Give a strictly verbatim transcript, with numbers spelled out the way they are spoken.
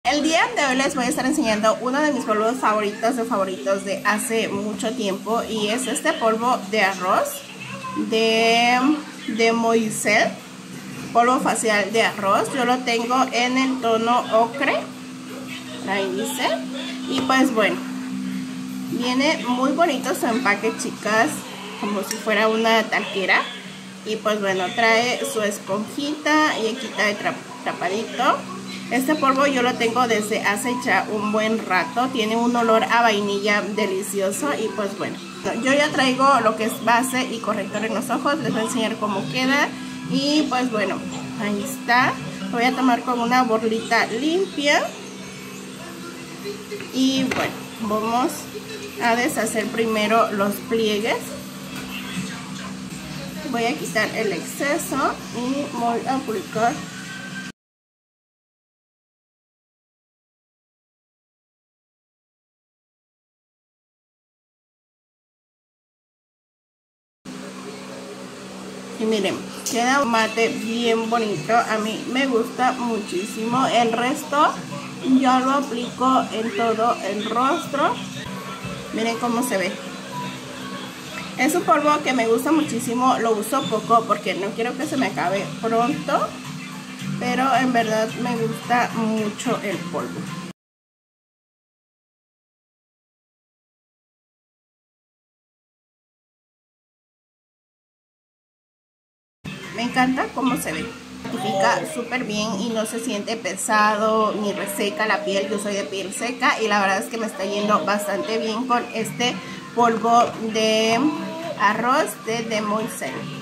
El día de hoy les voy a estar enseñando uno de mis polvos favoritos de favoritos de hace mucho tiempo, y es este polvo de arroz de, de Moisel, polvo facial de arroz. Yo lo tengo en el tono ocre, ahí dice, y pues bueno, viene muy bonito su empaque, chicas, como si fuera una talquera. Y pues bueno, trae su esponjita y aquí trae tra trapadito. Este polvo yo lo tengo desde hace ya un buen rato. Tiene un olor a vainilla delicioso. Y pues bueno, yo ya traigo lo que es base y corrector en los ojos. Les voy a enseñar cómo queda. Y pues bueno, ahí está. Lo voy a tomar con una borlita limpia. Y bueno, vamos a deshacer primero los pliegues. Voy a quitar el exceso y voy a aplicar y miren, queda un mate bien bonito. A mí me gusta muchísimo. El resto yo lo aplico en todo el rostro. Miren cómo se ve. Es un polvo que me gusta muchísimo. Lo uso poco porque no quiero que se me acabe pronto, pero en verdad me gusta mucho el polvo. Me encanta cómo se ve. Matifica súper bien y no se siente pesado ni reseca la piel. Yo soy de piel seca y la verdad es que me está yendo bastante bien con este polvo de arroz de, de Moisel.